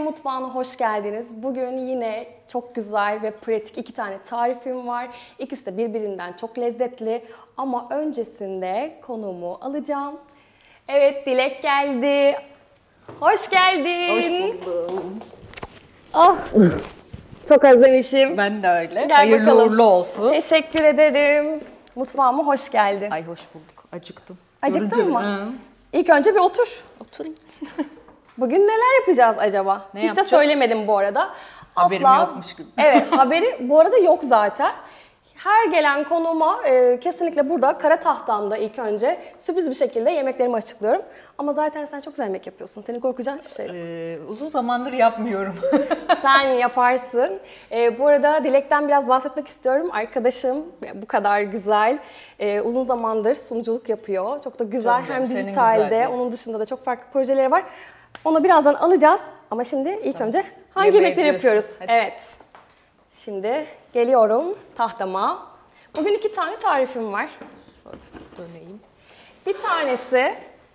Mutfağı'na hoş geldiniz. Bugün yine çok güzel ve pratik iki tane tarifim var. İkisi de birbirinden çok lezzetli ama öncesinde konuğumu alacağım. Evet, Dilek geldi. Hoş geldin. Hoş buldum. Ah, çok özlemişim. Ben de öyle. Gel Hayırlı bakalım. uğurlu olsun. Teşekkür ederim. Mutfağıma hoş geldin. Ay hoş bulduk. Acıktım. Acıktın Görünce mı? Hı. İlk önce bir otur. Oturayım. Bugün neler yapacağız acaba? Ne Hiç yapacağız? de söylemedim bu arada. Haberim yokmuş gibi. Evet, haberi bu arada yok zaten. Her gelen konuğuma kesinlikle burada kara tahtamda ilk önce sürpriz bir şekilde yemeklerimi açıklıyorum. Ama zaten sen çok güzel yemek yapıyorsun. Seni korkacağın hiçbir şey yok. Uzun zamandır yapmıyorum. Sen yaparsın. Bu arada Dilek'ten biraz bahsetmek istiyorum. Arkadaşım bu kadar güzel. Uzun zamandır sunuculuk yapıyor. Çok da güzel. Canım Hem benim, senin dijitalde, güzelliğin. onun dışında da çok farklı projeleri var. Onu birazdan alacağız. Ama şimdi ilk önce hangi Yemeğe yemekleri diyorsun. yapıyoruz? Hadi. Evet. Şimdi geliyorum tahtama. Bugün iki tane tarifim var. Döneyim. Bir tanesi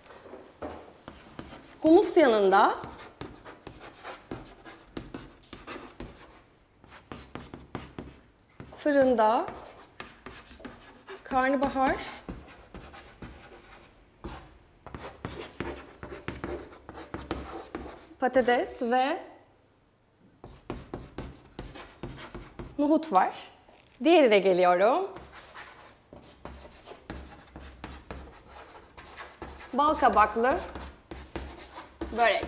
humus yanında fırında karnabahar, patates ve nohut var. Diğerine geliyorum. Bal kabaklı börek.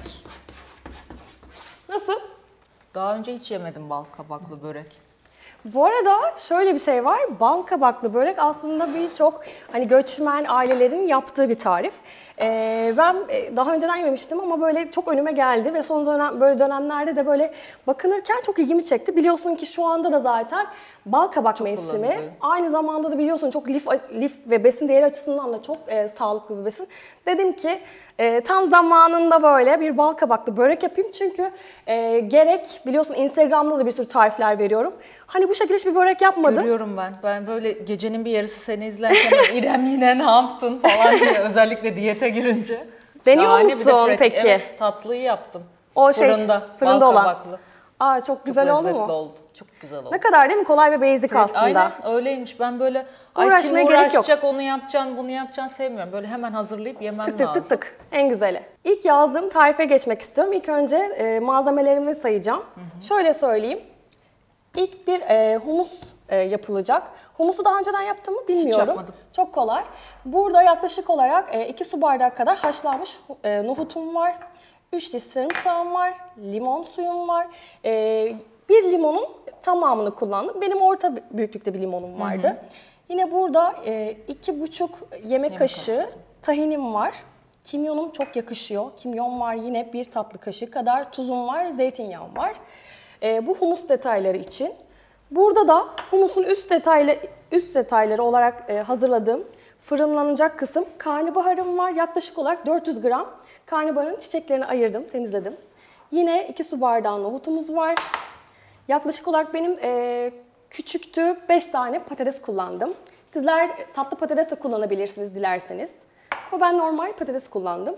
Nasıl? Daha önce hiç yemedim bal kabaklı börek. Bu arada şöyle bir şey var. Bal kabaklı börek aslında birçok hani göçmen ailelerin yaptığı bir tarif. Ben daha önceden yememiştim ama böyle çok önüme geldi ve son böyle dönemlerde de böyle bakınırken çok ilgimi çekti. Biliyorsun ki şu anda da zaten bal kabak mevsimi. kullanılıyor. Aynı zamanda da biliyorsun çok lif ve besin değeri açısından da çok sağlıklı bir besin. Dedim ki tam zamanında böyle bir bal kabaklı börek yapayım çünkü gerek biliyorsun Instagram'da da bir sürü tarifler veriyorum. Hani bu şekilde hiçbir börek yapmadım. Görüyorum ben. Ben böyle gecenin bir yarısı seni izlerken İrem yine ne yaptın falan diye özellikle diyete girince. Deniyor Şahane bir de musun pratik. peki? Evet, tatlıyı yaptım. O şey Fırında fırında bal olan. kabaklı. Aa çok güzel oldu Lezzetli mu? oldu. Çok güzel oldu. Ne kadar değil mi? Kolay ve basic aslında. Aynen öyleymiş. Ben böyle ay Uğraşmaya kim gerek yok. uğraşacak onu yapacaksın bunu yapacaksın sevmiyorum. Böyle hemen hazırlayıp yemem Tık lazım. tık tık tık. En güzeli. İlk yazdığım tarife geçmek istiyorum. İlk önce malzemelerimi sayacağım. Şöyle söyleyeyim. İlk bir humus yapılacak. Humusu daha önceden yaptım mı bilmiyorum. yapmadım. Çok kolay. Burada yaklaşık olarak 2 su bardağı kadar haşlanmış nohutum var. 3 diş sarımsağım var. Limon suyum var. Bir limonun tamamını kullandım. Benim orta büyüklükte bir limonum vardı. Yine burada 2,5 yemek kaşığı tahinim var. Kimyonum çok yakışıyor. Kimyon var yine 1 tatlı kaşığı kadar. Tuzum var, zeytinyağım var. Bu humus detayları için. Burada da humusun üst detayları olarak hazırladığım fırınlanacak kısım karnabaharım var. Yaklaşık olarak 400 gram karnabaharın çiçeklerini ayırdım, temizledim. Yine 2 su bardağı nohutumuz var. Yaklaşık olarak benim küçüktü 5 tane patates kullandım. Sizler tatlı patates de kullanabilirsiniz dilerseniz. Ama ben normal patates kullandım.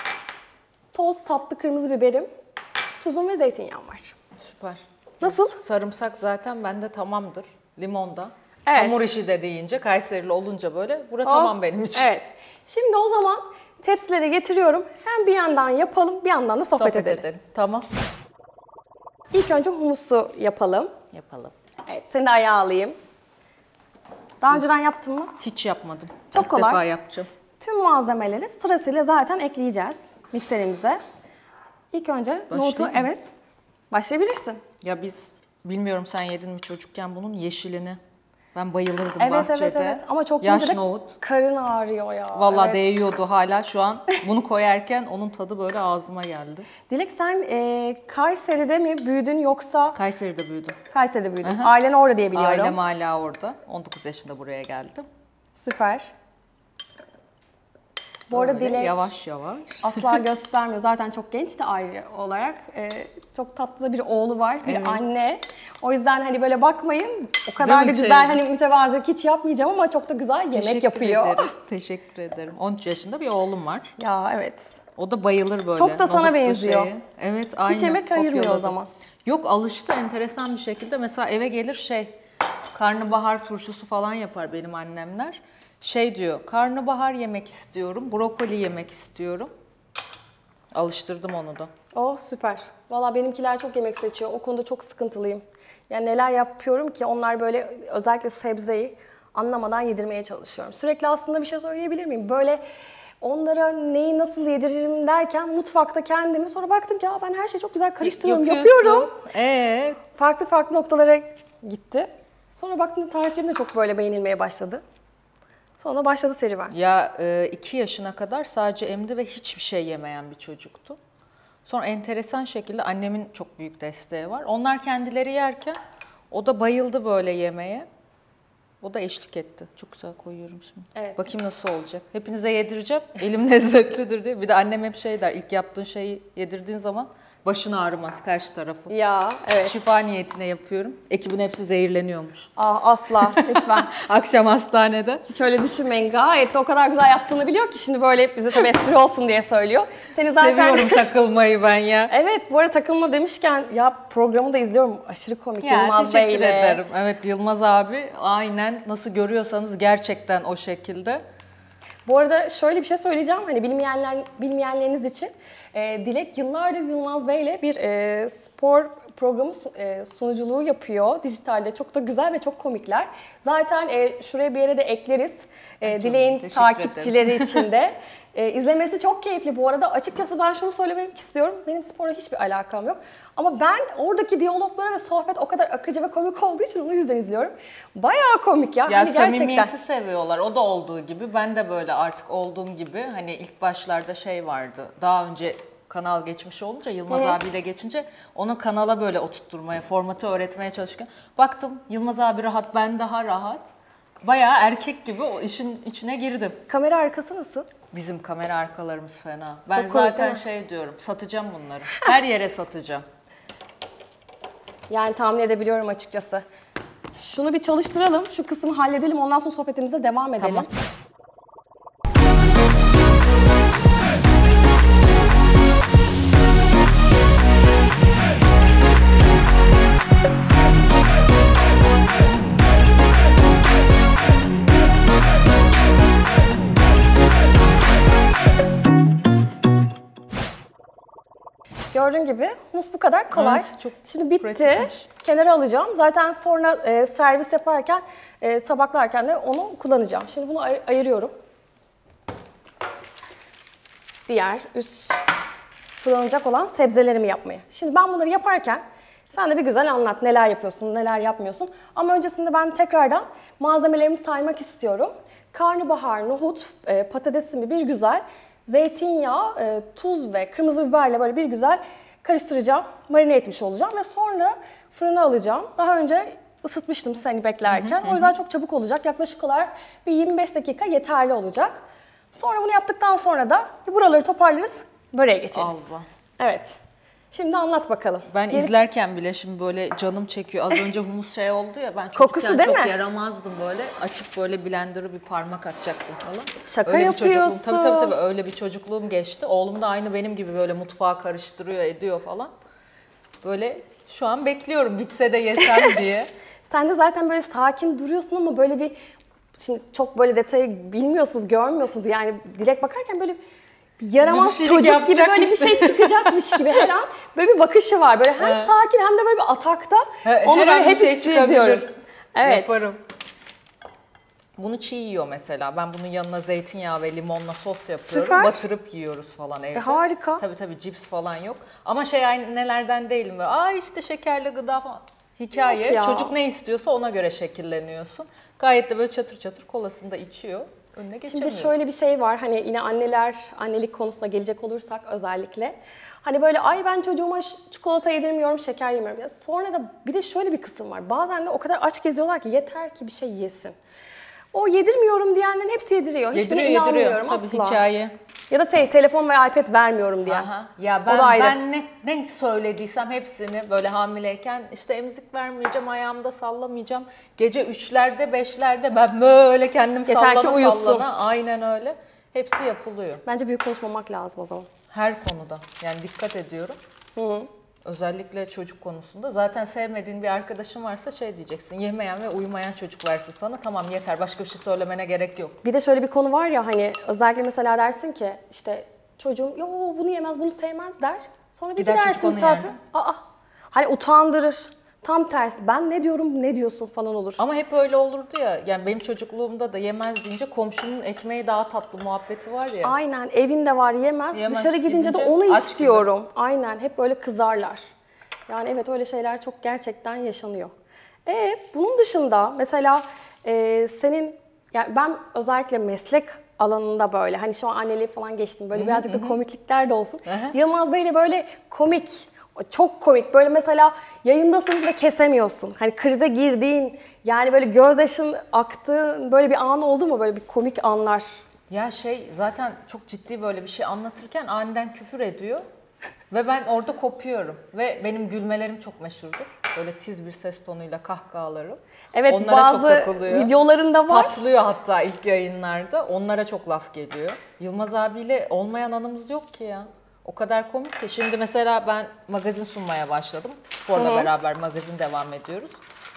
Toz tatlı kırmızı biberim, tuzum ve zeytinyağım var. Süper. Nasıl? Sarımsak zaten bende tamamdır. Limonda. Evet. Hamur işi de deyince Kayserili olunca böyle tamam benim için. Evet. Şimdi o zaman tepsileri getiriyorum. Hem bir yandan yapalım, bir yandan da sohbet edelim. Tamam. İlk önce humusu yapalım. Yapalım. Evet, seni de ayağa alayım. Daha önceden yaptın mı? Hiç yapmadım. Çok İlk kolay. defa yapacağım. Tüm malzemeleri sırasıyla zaten ekleyeceğiz mikserimize. İlk önce nohutu, mı? evet. Başlayabilirsin. Ya biz bilmiyorum sen yedin mi çocukken bunun yeşilini. Ben bayılırdım Evet, bahçede. evet. Ama çok Yaş yiyince de nohut. karın ağrıyor ya. Vallahi Evet. değiyordu hala şu an. Bunu koyarken onun tadı böyle ağzıma geldi. Dilek sen Kayseri'de mi büyüdün yoksa Kayseri'de büyüdüm. Kayseri'de büyüdün? Ailen orada diye biliyorum. Ailem hala orada. 19 yaşında buraya geldim. Süper. Bu arada Böyle Dilek yavaş yavaş. asla göstermiyor. Zaten çok genç de ayrı olarak. Çok tatlı da bir oğlu var, bir anne. O yüzden hani böyle bakmayın. O kadar da Değil mi? güzel hani mütevazilik hiç yapmayacağım ama çok da güzel yemek yapıyor. Ederim. Teşekkür ederim. 13 yaşında bir oğlum var. Ya evet. O da bayılır böyle. Çok da sana nohutlu benziyor. şeye. Evet, aynı. Hiç yemek ayırmıyor o kopyaladı. zaman. Yok, alıştı enteresan bir şekilde. Mesela eve gelir karnabahar turşusu falan yapar benim annemler. Diyor, karnabahar yemek istiyorum, brokoli yemek istiyorum. Alıştırdım onu da. Oh süper. Valla benimkiler çok yemek seçiyor. O konuda çok sıkıntılıyım. Yani neler yapıyorum ki onlar böyle özellikle sebzeyi anlamadan yedirmeye çalışıyorum. Sürekli aslında bir şey söyleyebilir miyim? Böyle onlara neyi nasıl yediririm derken mutfakta kendimi sonra baktım ki ben her şeyi çok güzel karıştırıyorum, yapıyorum. Farklı farklı noktalara gitti. Sonra baktım tariflerim de çok böyle beğenilmeye başladı. Sonra başladı serüven. Ya 2 yaşına kadar sadece emdi ve hiçbir şey yemeyen bir çocuktu. Sonra enteresan şekilde annemin çok büyük desteği var. Onlar kendileri yerken o da bayıldı böyle yemeye. O da eşlik etti. Çok güzel koyuyorum şimdi. Evet. Bakayım nasıl olacak. Hepinize yedireceğim. Elim lezzetlidir diye. Bir de annem hep der, ilk yaptığın şeyi yedirdiğin zaman başın ağrımaz karşı tarafı. Ya evet. Şifa niyetine yapıyorum. Ekibin hepsi zehirleniyormuş. Asla lütfen. Akşam hastanede. Hiç öyle düşünmeyin. Gayet de o kadar güzel yaptığını biliyor ki şimdi böyle bize tabii espri olsun diye söylüyor. Seni zaten... Seviyorum takılmayı ben ya. Evet, bu arada takılma demişken ya programı da izliyorum. Aşırı komik Yılmaz Bey ile. Teşekkür ederim. Evet, Yılmaz abi aynen nasıl görüyorsanız gerçekten o şekilde. Bu arada şöyle bir şey söyleyeceğim. Hani bilmeyenleriniz için Dilek yıllardır Yılmaz Bey ile bir spor programı sunuculuğu yapıyor. Dijitalde çok da güzel ve çok komikler. Zaten şuraya bir yere de ekleriz. Dilek'in takipçileri için de. İzlemesi çok keyifli bu arada. Açıkçası ben şunu söylemek istiyorum. Benim sporla hiçbir alakam yok. Ama ben oradaki diyaloglara ve sohbet o kadar akıcı ve komik olduğu için onu yüzden izliyorum. Bayağı komik ya. Ya hani samimiyeti gerçekten. seviyorlar. O da olduğu gibi. Ben de böyle artık olduğum gibi. Hani ilk başlarda vardı. Daha önce kanal geçmiş olunca Yılmaz abiyle geçince onu kanala böyle oturtturmaya, formatı öğretmeye çalışırken baktım Yılmaz abi rahat, ben daha rahat. Bayağı erkek gibi o işin içine girdim. Kamera arkası nasıl? Bizim kamera arkalarımız fena. Ben Çok komik zaten diyorum, satacağım bunları. Her yere satacağım. Yani tahmin edebiliyorum açıkçası. Şunu bir çalıştıralım, şu kısmı halledelim, ondan sonra sohbetimize devam edelim. Tamam. Gördüğün gibi humus bu kadar kolay. Evet, çok şimdi bitti. pratikmiş. Kenara alacağım. Zaten sonra servis yaparken, tabaklarken de onu kullanacağım. Şimdi bunu ayırıyorum. Diğer üst fırınlanacak olan sebzelerimi yapmaya. Şimdi ben bunları yaparken sen de bir güzel anlat. Neler yapıyorsun, neler yapmıyorsun. Ama öncesinde ben tekrardan malzemelerimi saymak istiyorum. Karnabahar, nohut, patatesimi bir güzel zeytinyağı, tuz ve kırmızı biberle böyle bir güzel karıştıracağım. Marine etmiş olacağım ve sonra fırına alacağım. Daha önce ısıtmıştım seni beklerken. O yüzden çok çabuk olacak. Yaklaşık olarak bir 25 dakika yeterli olacak. Sonra bunu yaptıktan sonra da buraları toparlarız, böreğe geçeriz. Allah. Evet. Şimdi anlat bakalım. Ben izlerken bile şimdi böyle canım çekiyor. Az önce humus oldu ya, ben Kokusu çocukken değil çok mi? yaramazdım böyle. Açıp böyle blender'ı bir parmak atacaktım falan. Şaka öyle yapıyorsun. Bir tabii öyle bir çocukluğum geçti. Oğlum da aynı benim gibi böyle mutfağı karıştırıyor, ediyor falan. Böyle şu an bekliyorum bitse de yesem diye. Sen de zaten böyle sakin duruyorsun ama böyle bir... Şimdi çok böyle detayı bilmiyorsunuz, görmüyorsunuz. Yani Dilek bakarken böyle bir yaramaz Bir çocuk gibi böyle bir yapacakmış. şey çıkacakmış gibi her an böyle bir bakışı var. Böyle hem sakin hem de böyle bir atakta. Onu Her böyle an bir hep şey hissediyorum. çıkabilir. Evet. Yaparım. Bunu çiğ yiyor mesela. Ben bunun yanına zeytinyağı ve limonla sos yapıyorum. Süper. Batırıp yiyoruz falan evde. Harika. Tabii cips falan yok. Ama nelerden değilim. İşte şekerli gıda falan. Hikaye. Yok ya. Çocuk ne istiyorsa ona göre şekilleniyorsun. Gayet de böyle çatır çatır kolasını da içiyor. Önüne geçemiyor. Şimdi şöyle bir şey var, hani yine annelik konusuna gelecek olursak özellikle. Hani böyle ben çocuğuma çikolata yedirmiyorum, şeker yemiyorum. Ya sonra da bir de şöyle bir kısım var. Bazen de o kadar aç geziyorlar ki yeter ki bir şey yesin. O yedirmiyorum diyenlerin hepsi yediriyor. Hiçbirine inanmıyorum Tabii asla. hikaye. Ya da telefon ve iPad vermiyorum diye. Aha. Ya O da ayrı. ben ne söylediysem hepsini böyle hamileyken işte emzik vermeyeceğim, ayağımda sallamayacağım. Gece 3'lerde 5'lerde ben böyle kendim Yeter ki uyusun. sallana aynen öyle. Hepsi yapılıyor. Bence büyük konuşmamak lazım o zaman. Her konuda. Yani dikkat ediyorum. Özellikle çocuk konusunda. Zaten sevmediğin bir arkadaşın varsa şey diyeceksin. Yemeyen ve uyumayan çocuk versin sana. Tamam yeter. Başka bir şey söylemene gerek yok. Bir de şöyle bir konu var ya hani özellikle mesela dersin ki işte çocuğum yo bunu yemez bunu sevmez der. Sonra bir Gider çocuk gidersin onu misafir. yer. Hani utandırır. Tam tersi ben ne diyorum ne diyorsun falan olur. Ama hep öyle olurdu ya. Yani benim çocukluğumda da yemez deyince komşunun ekmeği daha tatlı muhabbeti var ya. Aynen evinde var yemez. Yemez, Dışarı gidince de gidince onu aç istiyorum. Aynen hep böyle kızarlar. Yani evet öyle şeyler çok gerçekten yaşanıyor. Bunun dışında mesela senin yani ben özellikle meslek alanında böyle hani şu an anneliği falan geçtim böyle birazcık da komiklikler de olsun. Yılmaz Bey'le böyle komik, çok komik böyle mesela yayındasınız ve kesemiyorsun. Hani krize girdiğin yani böyle gözyaşın aktığı böyle bir an oldu mu böyle bir komik anlar? Ya zaten çok ciddi böyle bir şey anlatırken aniden küfür ediyor. Ve ben orada kopuyorum. Ve benim gülmelerim çok meşhurdur. Böyle tiz bir ses tonuyla kahkahalarım. Evet onlara çok bazı takılıyor. videolarında var. Patlıyor hatta ilk yayınlarda. Onlara çok laf geliyor. Yılmaz abiyle olmayan anımız yok ki ya. O kadar komik ki. Şimdi mesela ben magazin sunmaya başladım. Sporla beraber magazin devam ediyoruz.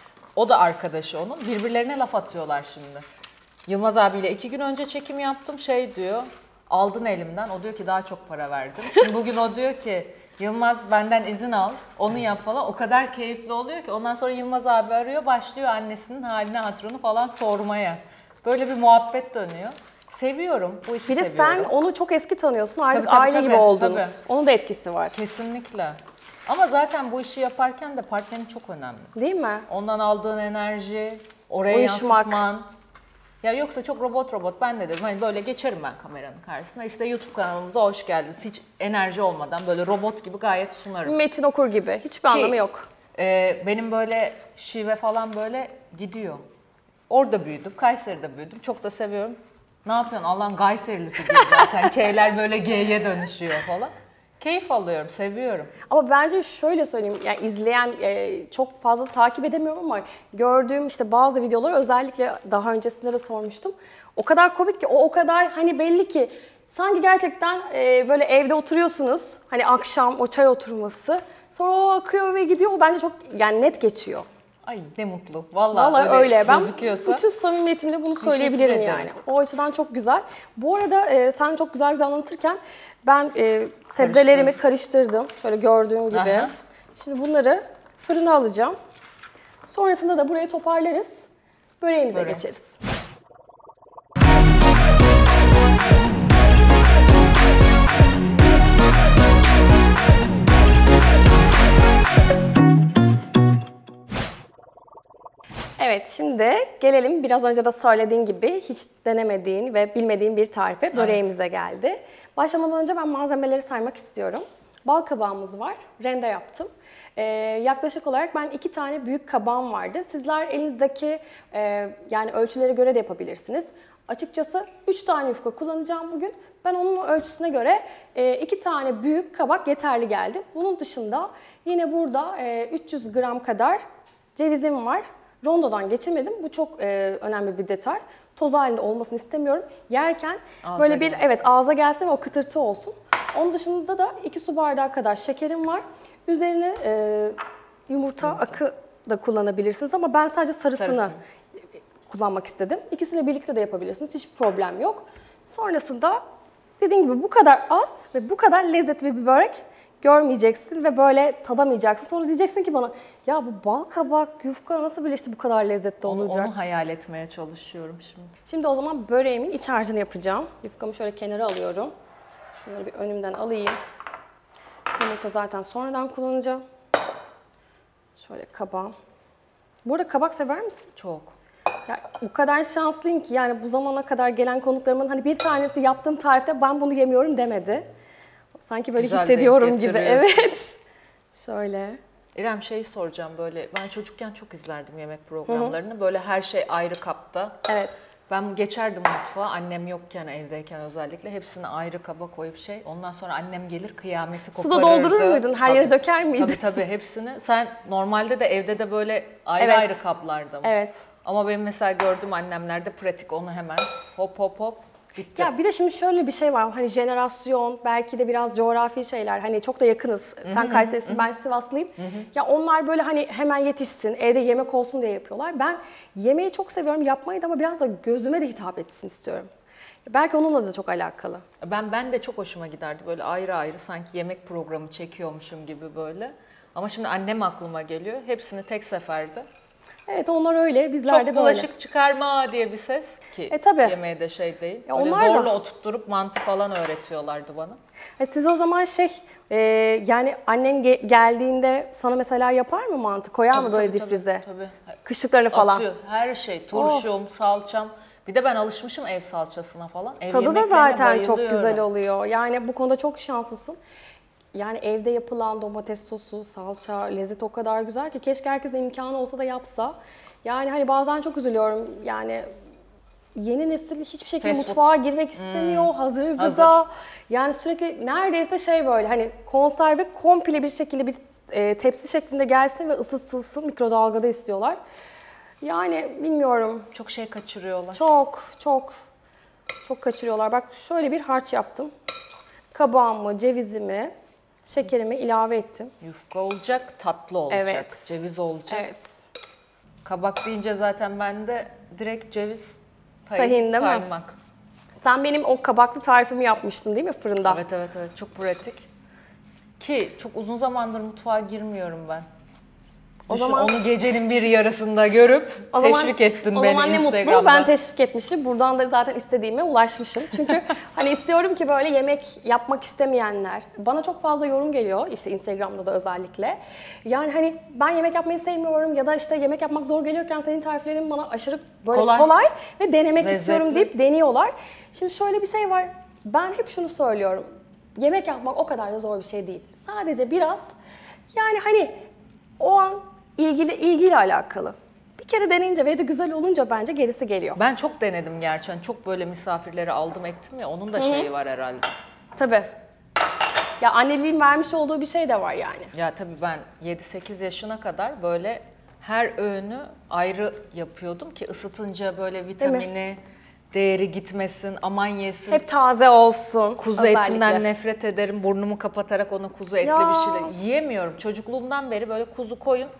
O da arkadaşı onun. Birbirlerine laf atıyorlar şimdi. Yılmaz abiyle 2 gün önce çekim yaptım. Diyor, aldın elimden. O diyor ki daha çok para verdim. Şimdi bugün o diyor ki Yılmaz benden izin al, onu yap falan. O kadar keyifli oluyor ki ondan sonra Yılmaz abi arıyor, başlıyor annesinin halini hatırını falan sormaya. Böyle bir muhabbet dönüyor. Seviyorum, bu işi Bir de seviyorum. sen onu çok eski tanıyorsun artık Tabii, aile gibi oldunuz. Onun da etkisi var. Kesinlikle. Ama zaten bu işi yaparken de partnerin çok önemli. Değil mi? Ondan aldığın enerji, oraya Uyuşmak. yansıtman. Ya yoksa çok robot ben de dedim hani böyle geçerim ben kameranın karşısına. İşte YouTube kanalımıza hoş geldiniz. Hiç enerji olmadan böyle robot gibi gayet sunarım. Metin okur gibi. Hiçbir anlamı yok. Benim böyle şive falan böyle gidiyor. Orada büyüdüm, Kayseri'de büyüdüm. Çok da seviyorum. Ne yapıyorsun? Allah'ın Kayserilisi diyor zaten. K'ler böyle G'ye dönüşüyor falan. Keyif alıyorum, seviyorum. Ama bence şöyle söyleyeyim, yani izleyen çok fazla takip edemiyorum ama gördüğüm işte bazı videoları özellikle daha öncesinde de sormuştum. O kadar komik ki, o kadar hani belli ki sanki gerçekten böyle evde oturuyorsunuz, hani akşam o çay oturması, sonra o akıyor ve gidiyor, o bence çok yani net geçiyor. Ay ne mutlu. Vallahi, Vallahi öyle. Ben gözüküyorsa. bütün samimiyetimle bunu söyleyebilirim yani. O açıdan çok güzel. Bu arada sen çok güzel anlatırken ben sebzelerimi karıştırdım. Şöyle gördüğün gibi. Aha. Şimdi bunları fırına alacağım. Sonrasında da burayı toparlarız. Böreğimize geçeriz. Evet, şimdi gelelim biraz önce de söylediğin gibi hiç denemediğin ve bilmediğin bir tarife böreğimize geldi. Başlamadan önce ben malzemeleri saymak istiyorum. Bal kabağımız var, rende yaptım. Yaklaşık olarak ben 2 tane büyük kabağım vardı. Sizler elinizdeki yani ölçülere göre de yapabilirsiniz. Açıkçası 3 tane yufka kullanacağım bugün. Ben onun ölçüsüne göre 2 tane büyük kabak yeterli geldi. Bunun dışında yine burada 300 gram kadar cevizim var. Rondodan geçemedim. Bu çok önemli bir detay. Toz halinde olmasını istemiyorum. Yerken Ağza böyle bir gelsin. ağza gelsin ve o kıtırtı olsun. Onun dışında da 2 su bardağı kadar şekerim var. Üzerine yumurta akı da kullanabilirsiniz ama ben sadece sarısını kullanmak istedim. İkisini birlikte de yapabilirsiniz. Hiç problem yok. Sonrasında dediğim gibi bu kadar az ve bu kadar lezzetli bir börek görmeyeceksin ve böyle tadamayacaksın. Sonra diyeceksin ki bana ya bu bal kabak, yufka nasıl birleşti bu kadar lezzetli olacak? Onu hayal etmeye çalışıyorum şimdi. Şimdi o zaman böreğimin iç harcını yapacağım. Yufkamı şöyle kenara alıyorum. Şunları bir önümden alayım. Yumurta zaten sonradan kullanacağım. Şöyle kabağım. Bu arada kabak sever misin? Çok. Ya, o kadar şanslıyım ki yani bu zamana kadar gelen konuklarımın hani bir tanesi yaptığım tarifte ben bunu yemiyorum demedi. Sanki böyle Güzel hissediyorum denk gibi. getiriyorsun. Evet. Şöyle. İrem soracağım böyle. Ben çocukken çok izlerdim yemek programlarını. Böyle her şey ayrı kapta. Evet. Ben geçerdim mutfağa annem yokken evdeyken özellikle hepsini ayrı kaba koyup ondan sonra annem gelir kıyameti koparırdı. Suda doldurur muydun? Her yere döker miydin? Tabii hepsini. Sen normalde de evde de böyle ayrı Evet. ayrı kaplarda mı? Evet. Ama benim mesela gördüğüm annemlerde pratik onu hemen hop hop hop Bitti. Ya bir de şimdi şöyle bir şey var. Hani jenerasyon, belki de biraz coğrafi şeyler. Hani çok da yakınız. Sen Kayseri'sin, ben Sivaslıyım. Ya onlar böyle hani hemen yetişsin, evde yemek olsun diye yapıyorlar. Ben yemeği çok seviyorum, yapmayı da, ama biraz da gözüme de hitap etsin istiyorum. Belki onunla da çok alakalı. Ben de çok hoşuma giderdi böyle ayrı ayrı sanki yemek programı çekiyormuşum gibi böyle. Ama şimdi annem aklıma geliyor. Hepsini tek seferde. Evet, onlar öyle, bizler Çok de böyle. bulaşık çıkarma diye bir ses ki Tabii. yemeğe de şey değil. Ya Böyle onlar da- zorla oturtturup mantı falan öğretiyorlardı bana. Siz o zaman yani annen geldiğinde sana mesela yapar mı mantı? Koyar mı böyle difrize? Tabii. Kışlıklarını falan. Atıyor her şey, turşum, salçam. Bir de ben alışmışım ev salçasına falan. Ev Tadı da yemeklerine zaten çok bayılıyorum. güzel oluyor. Yani bu konuda çok şanslısın. Yani evde yapılan domates sosu, salça, lezzet o kadar güzel ki keşke herkese imkanı olsa da yapsa. Yani hani bazen çok üzülüyorum. Yani yeni nesil hiçbir şekilde Fast food. mutfağa girmek istemiyor. Hazır gıda. Hazır. Yani sürekli neredeyse şey böyle hani konserve komple bir şekilde bir tepsi şeklinde gelsin ve ısıtılsın, mikrodalgada istiyorlar. Yani bilmiyorum. Çok şey kaçırıyorlar. Çok kaçırıyorlar. Bak şöyle bir harç yaptım. Kabağımı, cevizimi, şekerimi ilave ettim. Yufka olacak, tatlı olacak, Evet. ceviz olacak. Evet. Kabak deyince zaten bende direkt ceviz, Tahin değil mi? kaymak. Sen benim o kabaklı tarifimi yapmıştın değil mi fırında? Evet, çok pratik. Ki çok uzun zamandır mutfağa girmiyorum ben. O Düşün, zaman- onu gecenin bir yarısında görüp teşvik ettin o beni zaman ne mutlu, Instagram'dan. ben teşvik etmişim. Buradan da zaten istediğime ulaşmışım. Çünkü hani istiyorum ki böyle yemek yapmak istemeyenler, bana çok fazla yorum geliyor işte Instagram'da da özellikle. Yani hani ben yemek yapmayı sevmiyorum ya da işte yemek yapmak zor geliyorken senin tariflerin bana aşırı böyle kolay ve denemek Lezzetli. istiyorum deyip deniyorlar. Şimdi şöyle bir şey var. Ben hep şunu söylüyorum. Yemek yapmak o kadar da zor bir şey değil. Sadece biraz yani hani o an ilgiyle alakalı. Bir kere deneyince ve de güzel olunca bence gerisi geliyor. Ben çok denedim gerçekten. Çok böyle misafirleri aldım ettim ya. Onun da şeyi var herhalde. Tabii. Ya anneliğin vermiş olduğu bir şey de var yani. Ya tabii ben 7-8 yaşına kadar böyle her öğünü ayrı yapıyordum ki ısıtınca böyle vitamini, değeri gitmesin, aman yesin. Hep taze olsun. Kuzu özellikle. etinden nefret ederim. Burnumu kapatarak ona kuzu etli Ya. bir şeyler yiyemiyorum. Çocukluğumdan beri böyle kuzu koyun.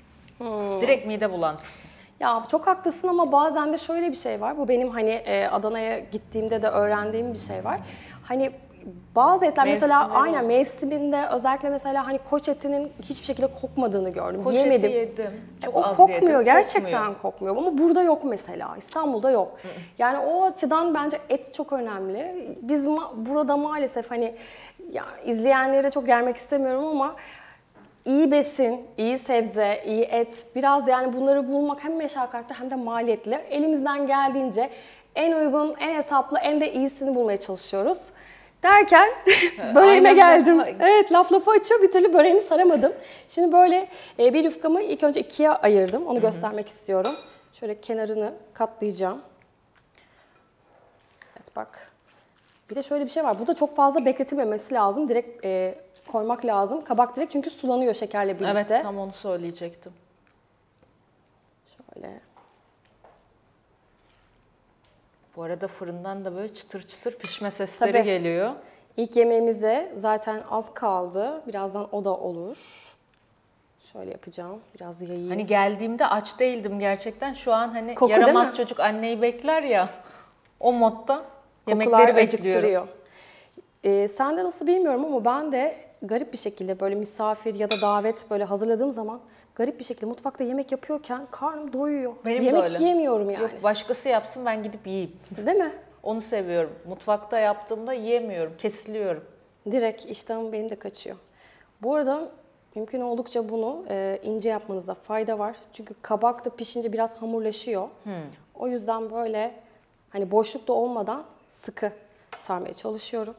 Direkt mide bulantısı. Ya çok haklısın ama bazen de şöyle bir şey var. Bu benim hani Adana'ya gittiğimde de öğrendiğim bir şey var. Hani bazı etler mesela Mevsimleri aynen var. mevsiminde özellikle mesela hani koç etinin hiçbir şekilde kokmadığını gördüm. Koç Yemedim. eti yedim. Çok O az kokmuyor, yedim. gerçekten kokmuyor. Ama burada yok mesela. İstanbul'da yok. Yani o açıdan bence et çok önemli. Biz burada maalesef hani ya izleyenlere çok gelmek istemiyorum ama iyi besin, iyi sebze, iyi et, biraz yani bunları bulmak hem meşakkatli hem de maliyetli. Elimizden geldiğince en uygun, en hesaplı, en de iyisini bulmaya çalışıyoruz. Derken böreğime aynen geldim. Evet, lafı açıyor, bir türlü böreğimi saramadım. Şimdi böyle bir yufkamı ilk önce ikiye ayırdım. Onu göstermek istiyorum. Şöyle kenarını katlayacağım. Evet bak. Bir de şöyle bir şey var. Burada çok fazla bekletilmemesi lazım. Direkt koymak lazım. Kabak direkt çünkü sulanıyor şekerle birlikte. Evet, tam onu söyleyecektim. Şöyle. Bu arada fırından da böyle çıtır çıtır pişme sesleri Tabii. geliyor. İlk yemeğimize zaten az kaldı. Birazdan o da olur. Şöyle yapacağım. Biraz yayayım. Hani geldiğimde aç değildim gerçekten. Şu an hani Koku değil yaramaz mi? çocuk anneyi bekler ya. O modda Kokular yemekleri bekliyorum. acıktırıyor. Sende nasıl bilmiyorum ama ben de garip bir şekilde böyle misafir ya da davet böyle hazırladığım zaman garip bir şekilde mutfakta yemek yapıyorken karnım doyuyor. Benim de yemek öyle. yiyemiyorum yani. Yok, başkası yapsın ben gidip yiyeyim. Değil mi? Onu seviyorum. Mutfakta yaptığımda yiyemiyorum, kesiliyorum. Direkt iştahım benim de kaçıyor. Bu arada mümkün oldukça bunu ince yapmanıza fayda var. Çünkü kabak da pişince biraz hamurlaşıyor. O yüzden böyle hani boşlukta olmadan sıkı sarmaya çalışıyorum.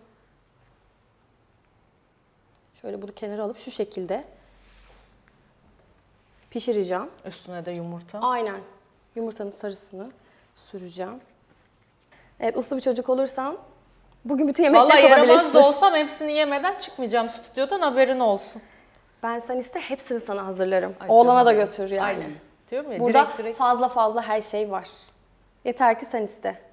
Şöyle bunu kenara alıp şu şekilde pişireceğim. Üstüne de yumurta. Aynen. Yumurtanın sarısını süreceğim. Evet, uslu bir çocuk olursan bugün bütün yemekleri Vallahi yaramaz tadabilirsin. da olsam hepsini yemeden çıkmayacağım stüdyodan, haberin olsun. Ben sen iste hepsini sana hazırlarım. Ay Oğlana canım da ya. götür yani. Ay, diyorum ya Burada direkt. fazla her şey var. Yeter ki sen iste.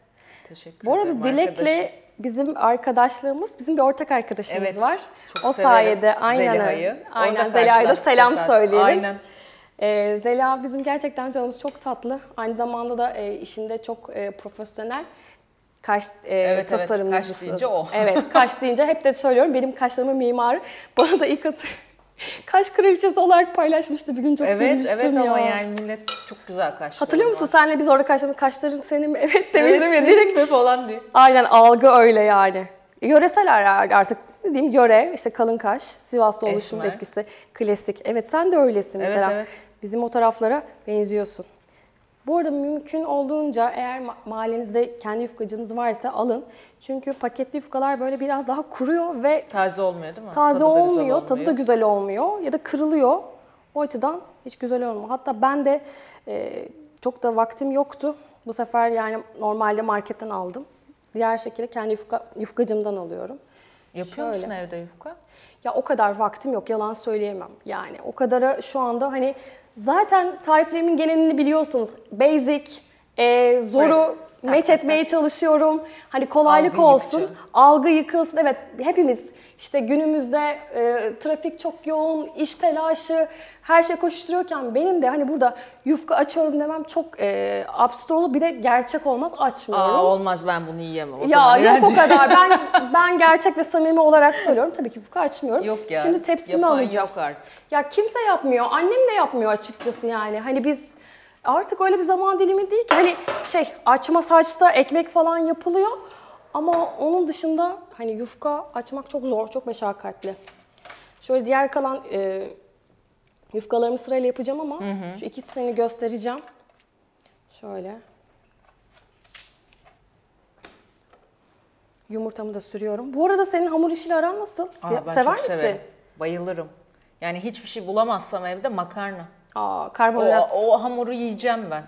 Teşekkür Bu arada ederim Dilek'le arkadaşım. bizim arkadaşlığımız, bizim bir ortak arkadaşımız Evet, var. çok O severim sayede aynen Zeliha'yı. öyle. Aynen Orada Zeliha'ya da karşılaştık selam tesadüf. söyleyelim. Aynen. Zeliha bizim gerçekten canımız çok tatlı. Aynı zamanda da işinde çok profesyonel. Kaş Evet, tasarımcısı. kaş deyince o. Evet, kaş deyince hep de söylüyorum. Benim kaşlarımın mimarı. Bana da ilk kaş kraliçesi olarak paylaşmıştı bir gün, çok Evet, gülmüştüm evet ya. ama yani millet çok güzel kaşları Hatırlıyor musun var. senle biz orada kaşların senin mi? Evet demiştim ya direkt. mi falan diye. Aynen, algı öyle yani. Yöresel artık, ne diyeyim, yöre, işte kalın kaş, Sivaslı oluşumun Esmer. etkisi, klasik. Evet, sen de öylesin Evet, mesela. evet. Bizim o taraflara benziyorsun. Bu arada mümkün olduğunca eğer mahallenizde kendi yufkacınız varsa alın. Çünkü paketli yufkalar böyle biraz daha kuruyor ve Taze olmuyor değil mi? taze Tadı da güzel olmuyor, tadı da güzel olmuyor ya da kırılıyor. O açıdan hiç güzel olmuyor. Hatta ben de çok da vaktim yoktu. Bu sefer yani normalde marketten aldım. Diğer şekilde kendi yufkacımdan alıyorum. Yapıyor Şöyle. musun evde yufka? Ya o kadar vaktim yok, yalan söyleyemem. Yani o kadara şu anda hani zaten tariflerimin genelini biliyorsunuz. Basic, zoru Evet. meç etmeye çalışıyorum. Hani kolaylık Algı olsun, yıkıcı. algı yıkılsın. Evet, hepimiz işte günümüzde trafik çok yoğun, iş telaşı, her şey koşuşturuyorken benim de hani burada yufka açıyorum demem çok absürt olur. Bir de gerçek olmaz, açmıyorum. Olmaz, ben bunu yiyemem. O Ya zaman yok o İremciğim. kadar. Ben gerçek ve samimi olarak söylüyorum. Tabii ki yufka açmıyorum. Yok ya. Şimdi tepsimi yapan alacağım. Yok artık. Ya kimse yapmıyor. Annem de yapmıyor açıkçası yani. Hani biz artık öyle bir zaman dilimi değil ki. Hani açma saçta ekmek falan yapılıyor. Ama onun dışında hani yufka açmak çok zor, çok meşakkatli. Şöyle diğer kalan yufkalarımı sırayla yapacağım ama şu ikisini göstereceğim. Şöyle. Yumurtamı da sürüyorum. Bu arada senin hamur işiyle aran nasıl? Ben Sever çok misin? severim. Bayılırım. Yani hiçbir şey bulamazsam evde makarna. Karbonhidrat. O hamuru yiyeceğim ben.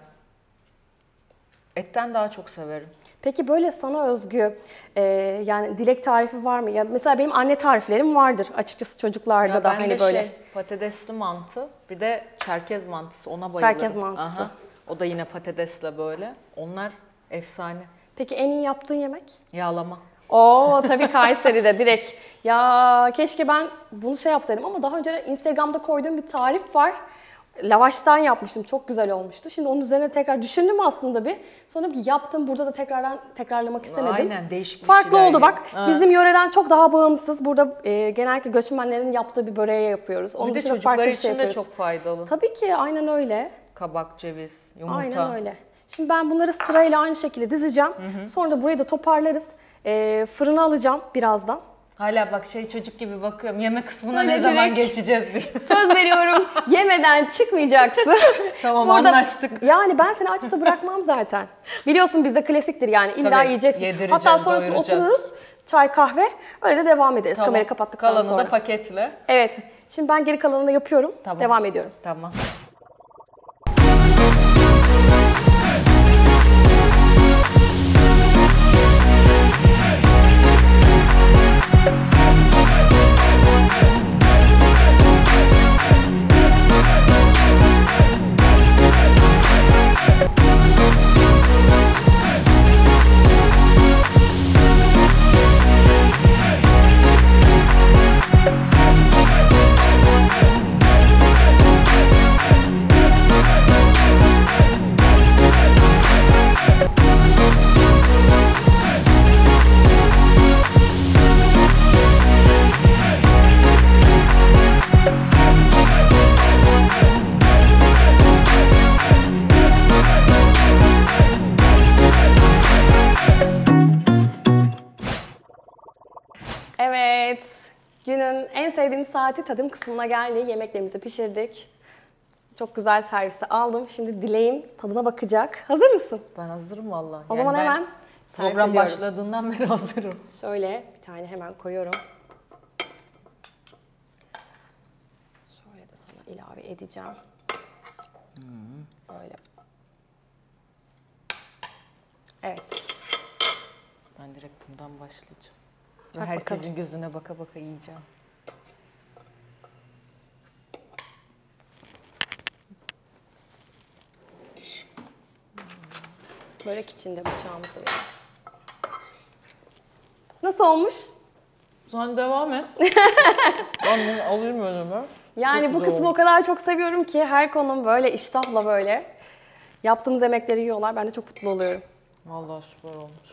Etten daha çok severim. Peki böyle sana özgü yani Dilek tarifi var mı? Ya mesela benim anne tariflerim vardır açıkçası çocuklarda Ya da ben hani de böyle. patatesli mantı, bir de çerkez mantısı, ona bayılırım. Çerkez mantısı. Aha. O da yine patatesle böyle. Onlar efsane. Peki en iyi yaptığın yemek? Yağlama. Oo tabii Kayseri'de direkt. Ya keşke ben bunu yapsaydım ama daha önce Instagram'da koyduğum bir tarif var. Lavaştan yapmıştım. Çok güzel olmuştu. Şimdi onun üzerine tekrar düşündüm aslında bir. Sonra dedim ki yaptım. Burada da tekrarlamak istemedim. Aynen, değişik bir Farklı şeyler oldu bak. yiyin. Bizim yöreden çok daha bağımsız. Burada genellikle göçmenlerin yaptığı bir böreği yapıyoruz. Onun Bir de dışında çocuklar farklı bir için şey de yapıyoruz. çok faydalı. Tabii ki aynen öyle. Kabak, ceviz, yumurta. Aynen öyle. Şimdi ben bunları sırayla aynı şekilde dizeceğim. Sonra da burayı da toparlarız. Fırına alacağım birazdan. Hala bak çocuk gibi bakıyorum. Yeme kısmına Öyle ne zaman direkt. geçeceğiz diye. Söz veriyorum, yemeden çıkmayacaksın. Tamam, anlaştık. Yani ben seni aç da bırakmam zaten. Biliyorsun bizde klasiktir yani, illa Tabii, yiyeceksin. yedireceğiz, Hatta sonrasında doyuracağız. otururuz, çay kahve, öyle de devam ederiz Tamam. kamerayı kapattıktan Kalanı sonra. da paketle. Evet, şimdi ben geri kalanını yapıyorum, Tamam. devam ediyorum. Tamam. Evet, günün en sevdiğim saati tadım kısmına geldi. Yemeklerimizi pişirdik. Çok güzel servisi aldım. Şimdi Dileğin tadına bakacak. Hazır mısın? Ben hazırım vallahi. O zaman hemen servis program ediyorum. başladığından beri hazırım. Şöyle bir tane hemen koyuyorum. Şöyle de sana ilave edeceğim. Böyle. Evet. Ben direkt bundan başlayacağım. Ve Bak herkesin bakalım. gözüne baka baka yiyeceğim. Börek içinde bıçağımızı verelim. Nasıl olmuş? Sen devam et. Ben bunu alayım önüme. Yani Çok bu güzel kısmı o olmuş. kadar çok seviyorum ki her konum böyle iştahla böyle yaptığımız yemekleri yiyorlar. Ben de çok mutlu oluyorum. Vallahi süper olmuş.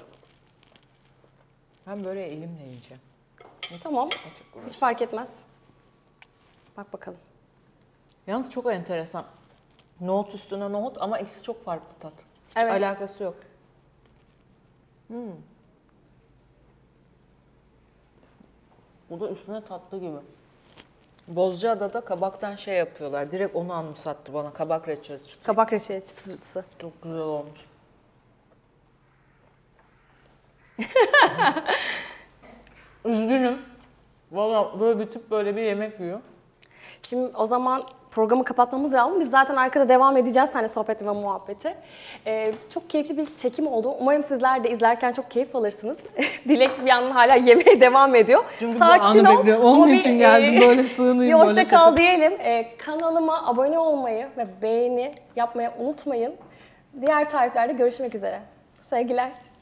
Ben böyle elimle yiyeceğim. Tamam. Hiç fark etmez. Bak bakalım. Yalnız çok enteresan. Nohut üstüne nohut ama ikisi çok farklı tat. Hiç Evet. alakası yok. Bu da üstüne tatlı gibi. Bozcaada'da kabaktan şey yapıyorlar. Direkt onu anımsattı bana. Kabak reçeli. Kabak reçelisi. Çok güzel olmuş. Üzgünüm. Valla böyle bir tip böyle bir yemek yiyor. Şimdi o zaman programı kapatmamız lazım. Biz zaten arkada devam edeceğiz hani sohbeti ve muhabbeti. Çok keyifli bir çekim oldu. Umarım sizler de izlerken çok keyif alırsınız. Dilek bir yandan hala yemeğe devam ediyor. Çünkü bu anı bekliyorum. Onun ama için geldim, böyle sığınayım, Bir böyle hoşça kal diyelim. Kanalıma abone olmayı ve beğeni yapmayı unutmayın. Diğer tariflerde görüşmek üzere. Sevgiler.